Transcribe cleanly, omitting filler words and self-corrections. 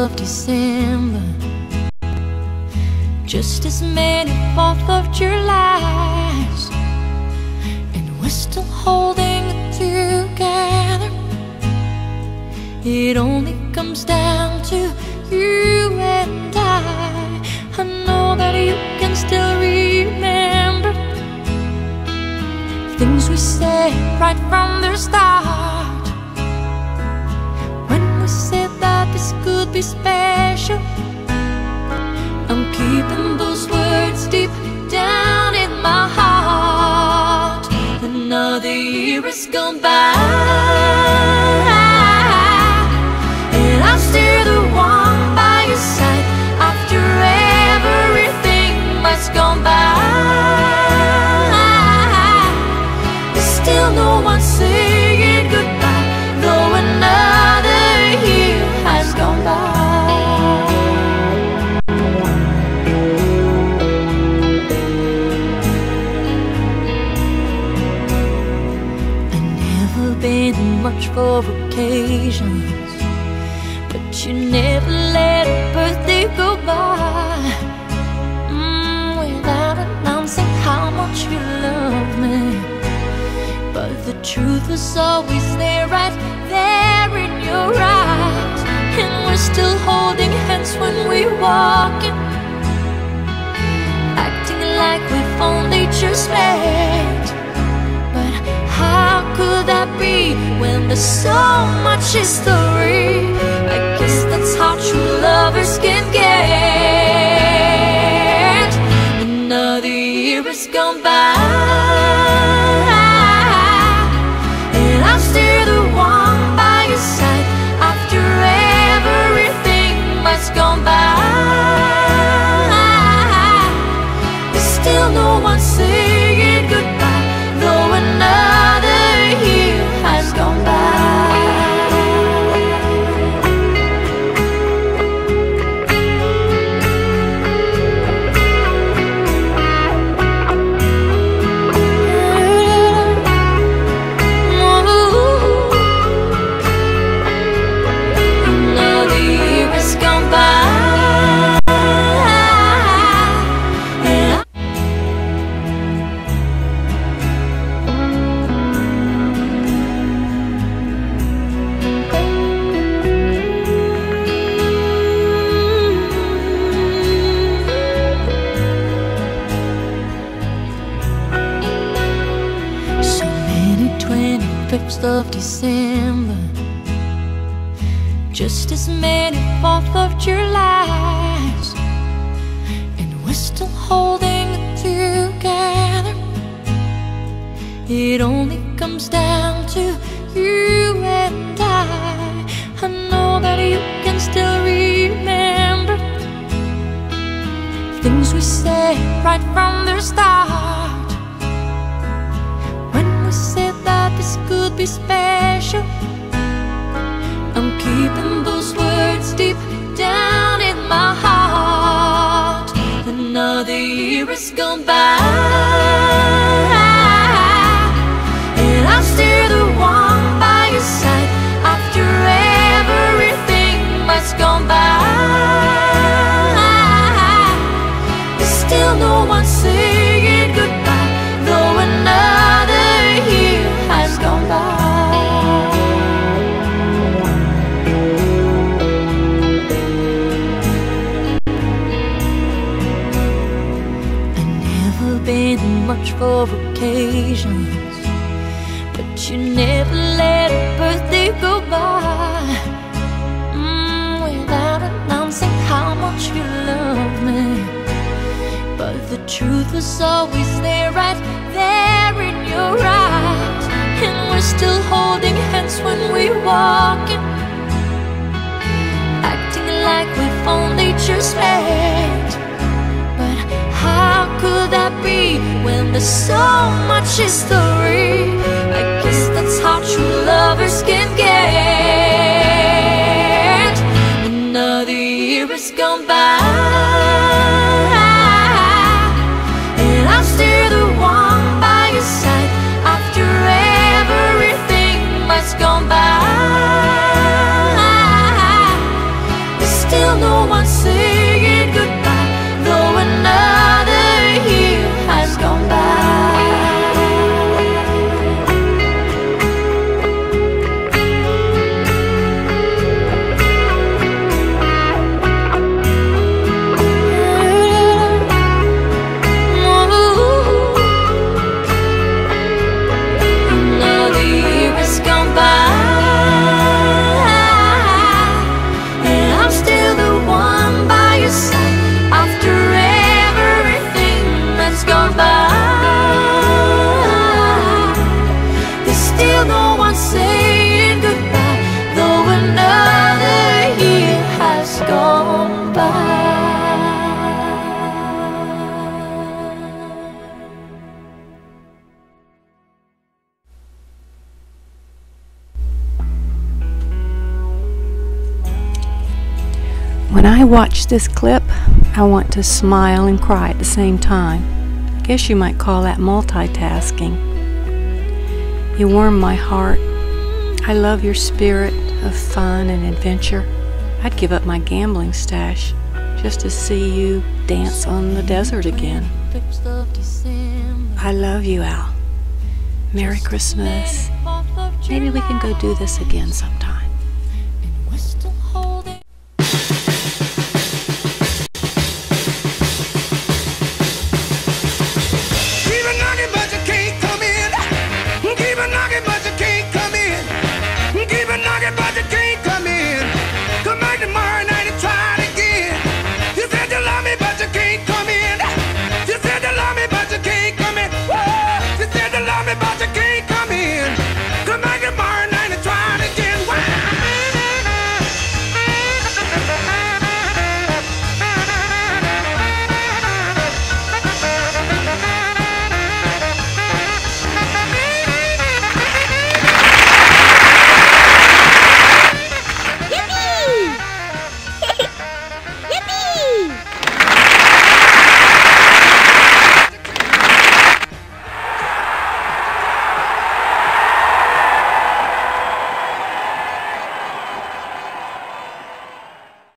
of December, just as many 4th of Julys, and we're still holding it together. It only comes down to you and I know that you can still remember things we said right from the start, when we said that this could be special. I'm keeping those words deep down in my heart. Another year has gone by, and I'm still the one by your side after everything has gone by. There's still no one saying goodbye, though another year has gone by. Been much for occasions, but you never let a birthday go by without announcing how much you love me. But the truth was always there, right there in your eyes, and we're still holding hands when we walk in, acting like we've only just met. How could that be when there's so much history? I guess that's how true lovers can get. Another year has gone by, and I'm still the one by your side after everything has gone by. There's still no one saying goodbye, though another year has gone by. Another year has gone by. So many 25th of December, just as many 4th of Julys, and we're still holding it together. It only comes down to you and I know that you can still remember things we said right from the start, when we said that this could be special. I'm keeping those words deep down in my heart. Another year has gone by, and I'm still the one by your side after everything has gone by. There's still no one saying goodbye, though another year has gone by. Been much for occasions, but you never let a birthday go by without announcing how much you love me. But the truth was always there, right there in your eyes, and we're still holding hands when we walk in, acting like we've only just met. How could that be when there's so much history? I guess that's how true lovers can get. Another year has gone by, and I'm still the one by your side after everything has gone by. There's still I watch this clip, I want to smile and cry at the same time. I guess you might call that multitasking. You warm my heart. I love your spirit of fun and adventure. I'd give up my gambling stash just to see you dance on the desert again. I love you, Al. Merry Christmas. Maybe we can go do this again sometime.